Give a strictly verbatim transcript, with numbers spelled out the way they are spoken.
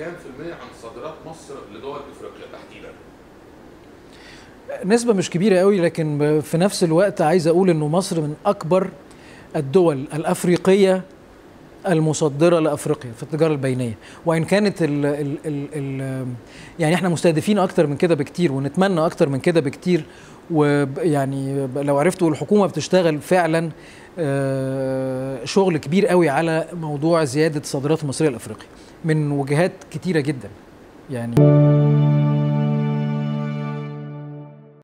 كام في المية عن صادرات مصر لدول افريقيا تحديدا؟ نسبة مش كبيرة قوي، لكن في نفس الوقت عايز اقول انه مصر من اكبر الدول الافريقية المصدرة لافريقيا في التجارة البينية، وان كانت ال ال ال ال يعني احنا مستهدفين اكتر من كده بكتير ونتمنى اكتر من كده بكتير. ويعني لو عرفتوا الحكومة بتشتغل فعلا شغل كبير قوي على موضوع زيادة الصادرات المصرية لافريقيا من وجهات كتيرة جدا يعني.